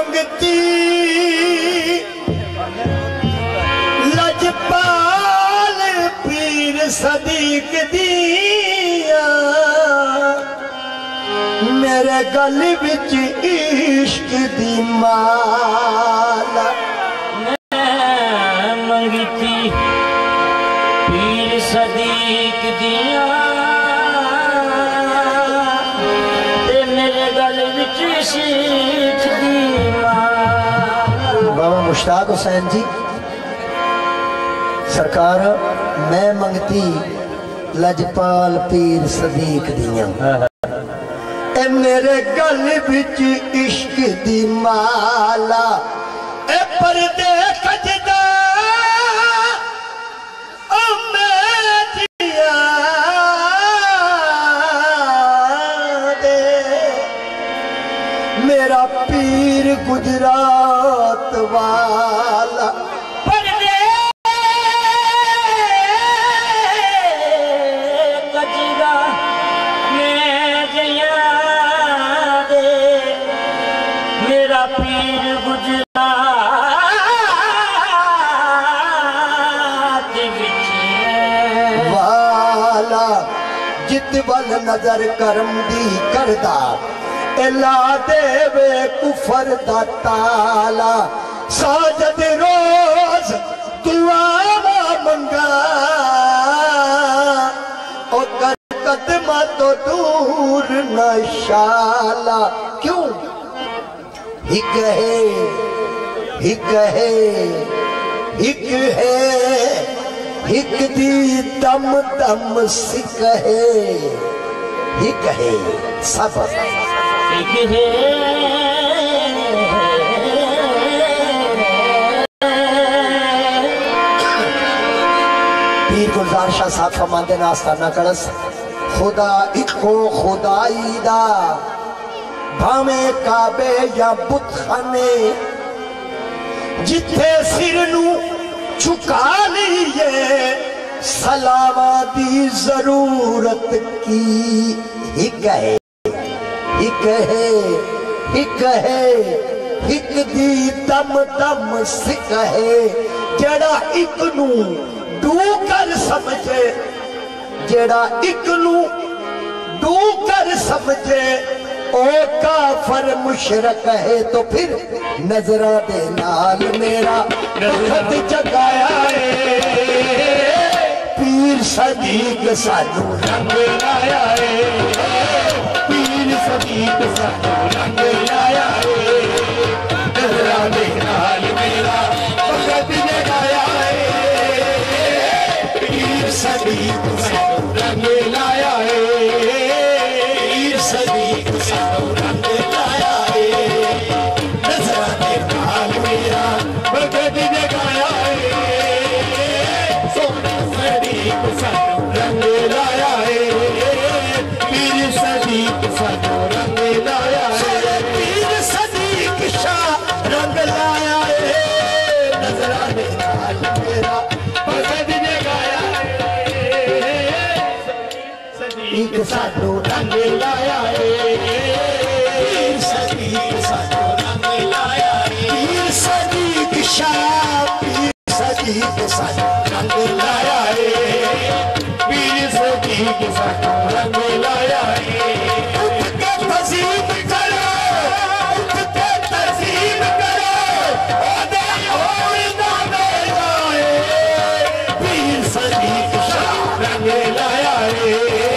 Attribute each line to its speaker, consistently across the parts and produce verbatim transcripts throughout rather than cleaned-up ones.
Speaker 1: मंगती लजपाल पीर सदीक दिया मेरे गल विच इश्क दी माला
Speaker 2: मैं मंगती पीर सदीक दिया ते मेरे गल विच इश्क दी माला।
Speaker 1: बाबा मुश्ताक हुसैन जी सरकार मैं मंगती लजपाल पीर सदीक दिया ए मेरे गल विच इश्क दी माला ए परदे कजदा ओ मैं जिया दे मेरा पीर गुजरात वाला वल नजर करम दी करदा एला देवे कुफर दा ताला साजद रोज दुआवा मंगा ओ कर कदमा तो दूर न शाला क्यों हिक है हिक है हिक है हिक दी दम दम सिक है हिक है सब
Speaker 2: हिक है
Speaker 1: पीर गुलजार शाह साहब फरमाते हैं आस्ताना कड़स खुदा इको खुदाई दा भावे काबे या बुतखाने जिथे सिर नू झुका लीए सलावा दी जरूरत की हिक है हिक है हिक है हिक दी दम दम सिक है जेड़ा इक नू डू कर समझे जेड़ा इक नू डू कर समझे ओ काफर मुशरक है तो फिर नजरा दे नाल मेरा खत जगाया है पीर सदीक सानू रंग लाया है पीर सदीक सानू रंग लाया है नजरा दे नाल मेरा खत जगाया है पीर सदीक सानू रंग लाया है पीर सदीक सानू रंग लाया है पीर सदीक सानू रंग लाया है पीर सदीक शाह पीर सदीक सानू रंग लाया है पीर सदीक सानू रंग लाया है उठ के तज़ीम करो उठ के तज़ीम करो ओदे होए ना जाए पीर सदीक शाह रंग लाया है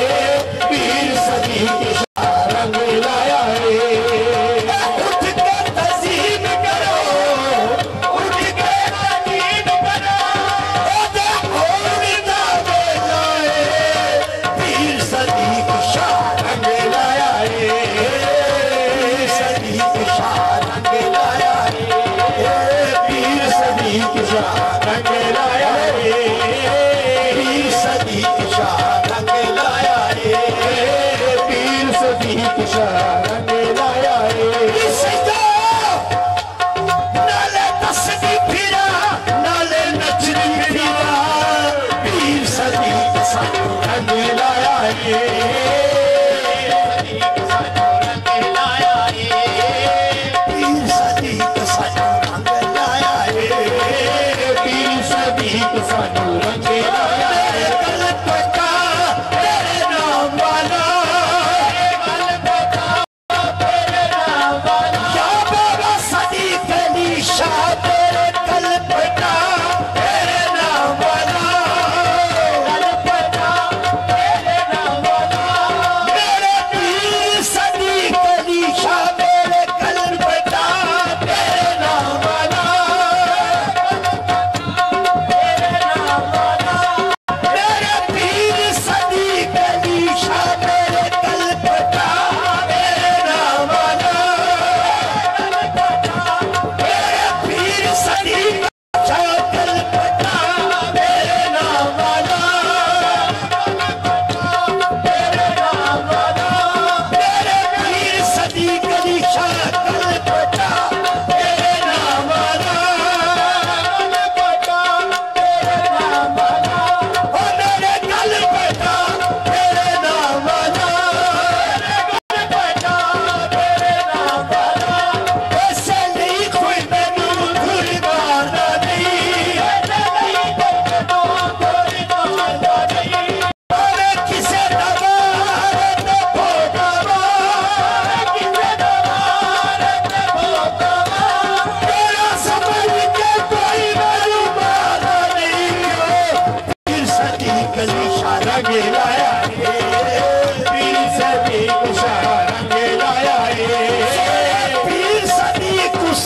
Speaker 1: रंग लाया है उठ के तज़ीम करो उठ के तज़ीम करो ओदे होए ना जाए पीर सदीक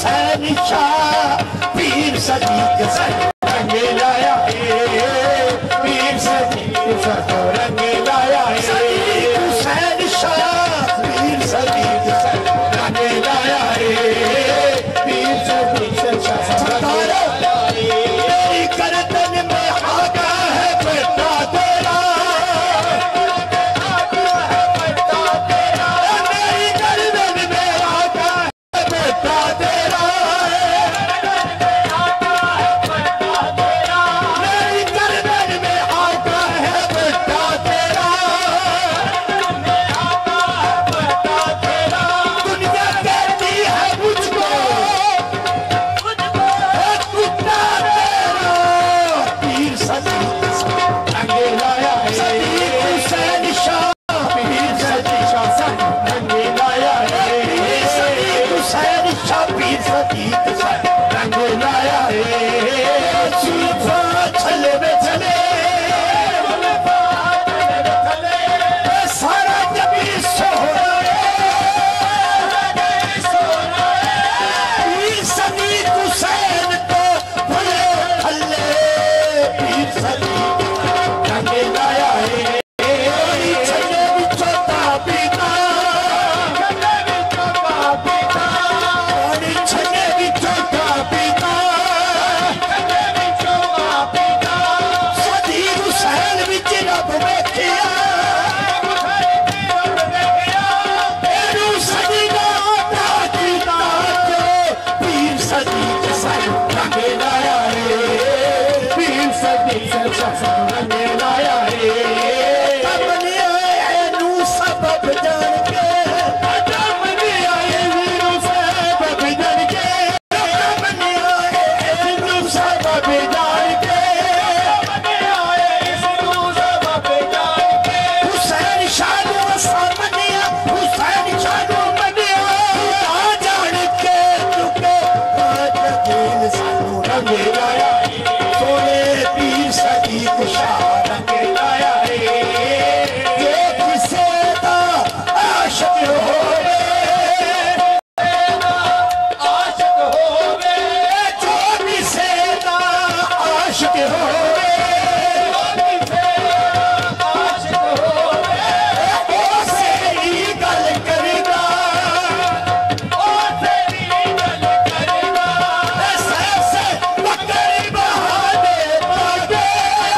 Speaker 1: हुसैन शाह पीर सदीक सन रंग लाया है, पीर सदीक सन रंग लाया है, हुसैन शाह पीर सदीक सन रंग लाया है, पीर सदीक सन रंग लाया है। मेरी गर्दन में आगा है बेटा तेरा, मेरी गर्दन में आगा है बेटा तेरा, मेरी गर्दन में आगा है बेटा तेरा, दुनिया कहती है मुझको कुत्ता तेरा, पीर सदीक सन रंग लाया है, हुसैन शाह पीर सदीक सन रंग लाया है, हुसैन शाह पीर सदीक सन रंग लाया है। सुल्फा छले में चले सारा जबी सोहरा पीर सदीक हुसैन को भले थल्ले, पीर सदीक रंग लाया है। छले बिचो ताबीता, छले बिचो ताबीता, सदीक हुसैन बिच रब बैठिया, तेरू सदीका ताकीता जो पीर सदीक सन रंग लाया है, पीर सदीक सन रंग लाया है। अपने आए नू सबब जान के, अपने आए नू सबब जान के, अपने आए नू सबब जान के, अपने आए नू सबब जान के, हुसैन शाह नू सामनिया, हुसैन शाह नू मनिया, आ जान के तुके आज दिल सानू रंग लाया है, सोने पीर सदीक शाह रंग लाया है। जे किसे दा आशिक होवे, आशिक होवे, जो किसे दा आशिक होवे, आशिक होवे, ओसे ही गल करेगा, ओसे ही गल करेगा, ऐसे से बकरी बहाने मांगे,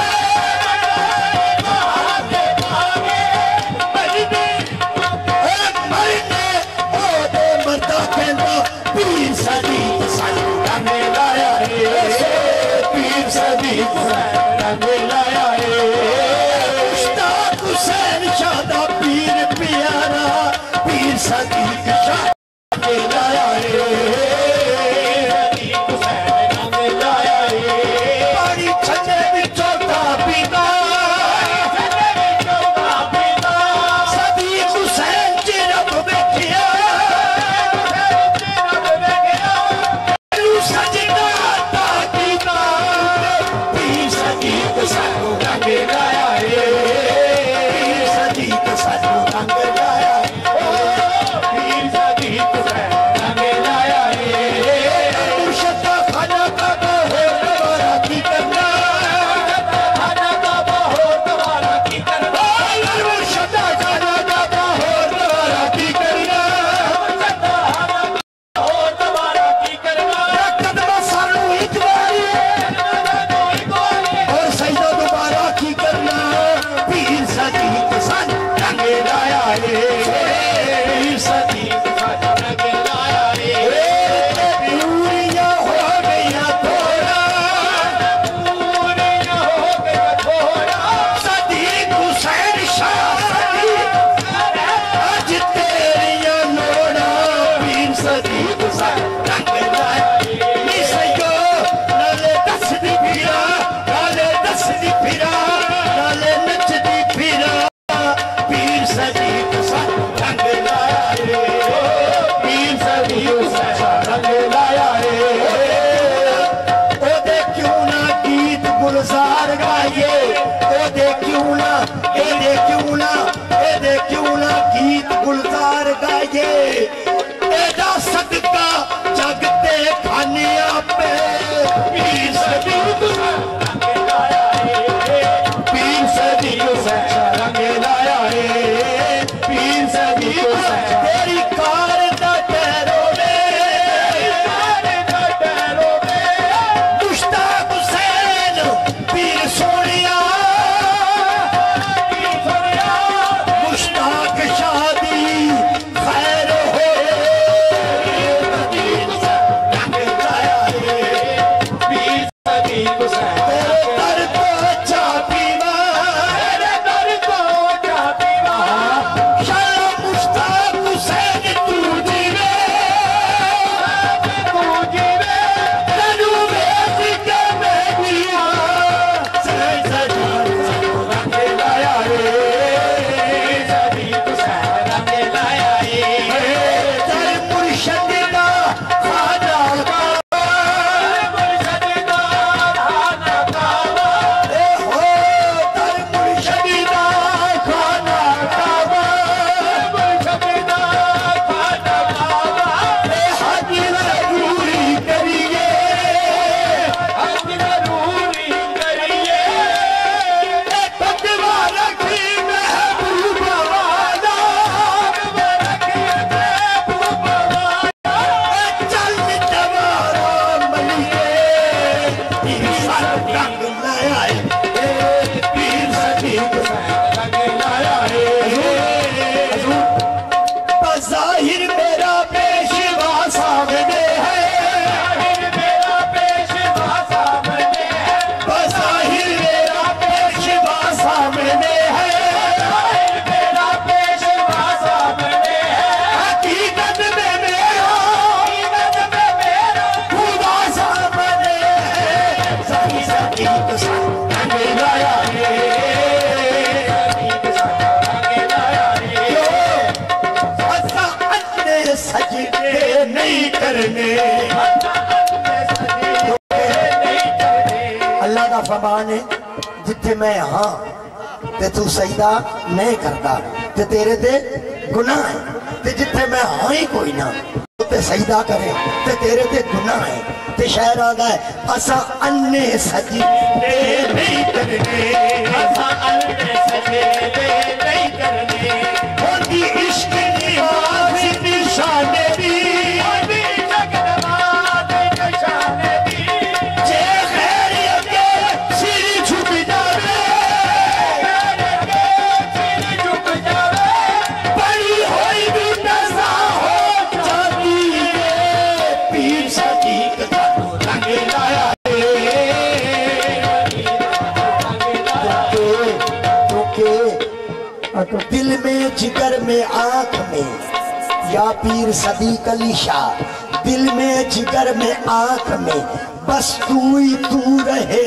Speaker 1: बहाने मांगे, मरने मरने ओदे मरदा कहंदा पीर सदीक सन रंग लाया है, पीर सदीक सन रंग लाया है। मुश्ताक हुसैन शाह दा पीर प्यारा, पीर सदीक शाह रंग लाया है, सदीक हुसैन रंग लाया है। पानी छन्ने विचों ताबीता, छन्ने विचों ताबीता, सदीक हुसैन च रब बैठिया, सजना ताकीता, पीर सदीक सन रंग लाया है, पीर सदीक सन रंग लाया है, पीर सदीक सन रंग लाया है। मुर्शदा खाना काबा हो दोबारा की करना, खाना काबा हो दोबारा की करना, मुर्शदा खाना काबा हो दोबारा की करना, हो दोबारा की करना, कदम सानू एक बारी और सजदा दोबारा की करना, पीर सदीक सन रंग लाया है, पीर सदीक सन रंग लाया है। पूरियां हो गया थोड़ा, पूरियां हो गया थोड़ा, सदीक हुसैन शाह सदीक आज तेरियां लोड़ा, पीर सदीक सन रंग लाया है। नी सयो नाले दसदी फिरा, नाले दसदी फिरा, नाले नचदी फिरा, पीर सदीक सन रंग लाया है, पीर सदीक सन रंग लाया है। ओदे क्यों ना गीत गुलजार गाइए, ओदे क्यों ना, एदे क्यों ना, एदे क्यों ना गीत गुलजार गाइए, एदा सदका करने।
Speaker 3: अल्लाह का फरमान है जिथे मैं हाँ ते तू सजदा नहीं करता ते तेरे ते गुनाह है, ते जिथे मैं हाँ ही कोई ना ते सजदा करे ते तेरे ते गुनाह है। ते शायर आ गया असा अन्ने सजी
Speaker 1: नहीं करने, असा अन्ने सजे नहीं करने। होती इश्क निवाज निशाने दी,
Speaker 3: दिल में जिगर में आंख में या पीर सदीक अली शाह, दिल में जिगर में आंख में बस तू ही तू रहे,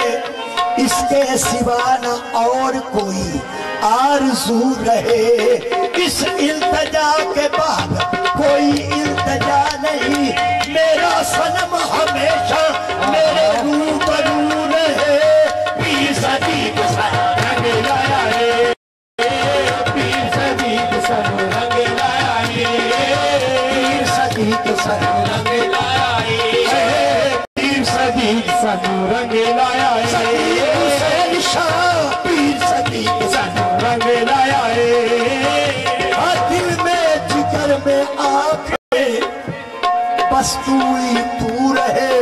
Speaker 3: इसके सिवा न और कोई आरज़ू रहे। इस इल्तजा के बाद कोई इल्तजा नहीं, मेरा सनम हमेशा मेरे रूबरू रहे।
Speaker 1: पीर सदीक रंग लाया है, पीर सदीक रंग लाया है,
Speaker 3: पीर सदीक
Speaker 1: रंग लाया है, पीर सदीक रंग लाया है,
Speaker 3: हुसैन शाह पीर सदीक
Speaker 1: रंग लाया है।
Speaker 3: दिल में जिगर में आंख में बस तू ही तू रहे,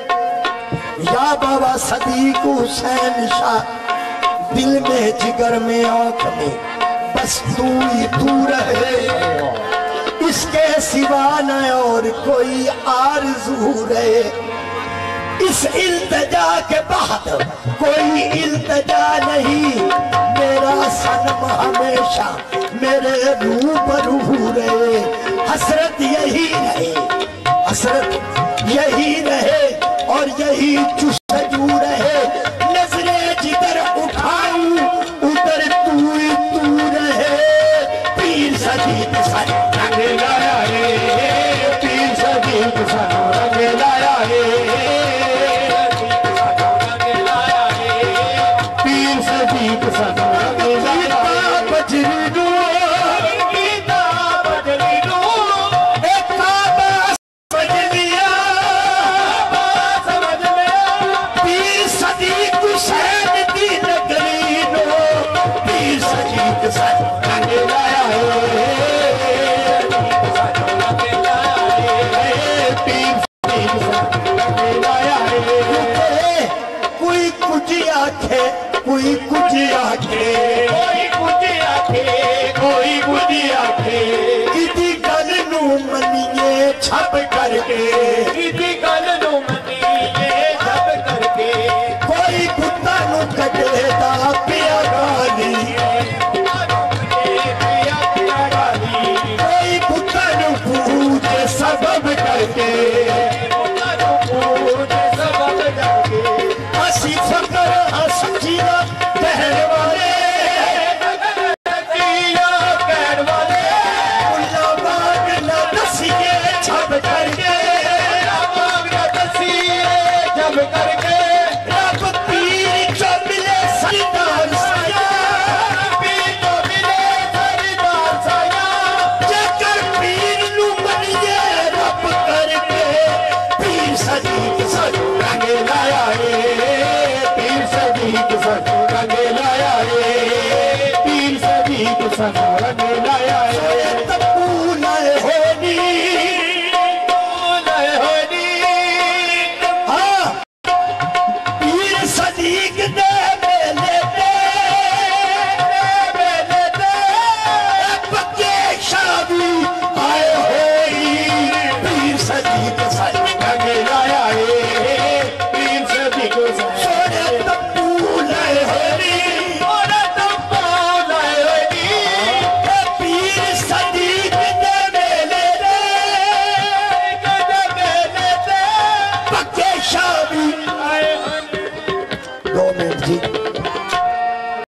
Speaker 3: या बाबा सदीक हुसैन शाह, दिल में जिगर में आंख में बस तू ही तू रहे, इसके सिवा न और कोई आरज़ू रहे। इस इल्तजा के बाद कोई इल्तजा नहीं, मेरा सनम हमेशा मेरे रूबरू रहे। हसरत यही रहे, हसरत यही रहे और यही जुस्तजू रहे। नजरे जिधर उठाऊं उधर तू ही तू रहे। पीर सदीक
Speaker 1: रंग लाया है, पीर सदीक रंग लाया है, पीर सदीक रंग लाया है। बजरी दो गीता बजरी दो एक काबा समझ लिया, समझ लिया। पीर सदीक हुसैन की नगरी नो, पीर सदीक रंग लाया है,
Speaker 3: कोई कुछ आखे कोई कुछ आखे
Speaker 1: कोई कुछ आखे कोई कुछ आखे,
Speaker 3: किसी गल नू मनिए छप करके,
Speaker 1: किसी गल नू मनिए छप करके।
Speaker 3: कोई कुत्ता नू कटेदा पिया गाली, कोई कुत्ता नू पूजे सबब करके, हसी फकर हसीना कहने वाले,
Speaker 1: कहने वाले
Speaker 3: उल्ला बाग ना दसिए छप करके,
Speaker 1: जब करके
Speaker 3: रब पीर जो मिले सरदार साया,
Speaker 1: पीर तो मिले सरदार साया,
Speaker 3: जेकर पीर नू मनिए रब करके। पीर सदीक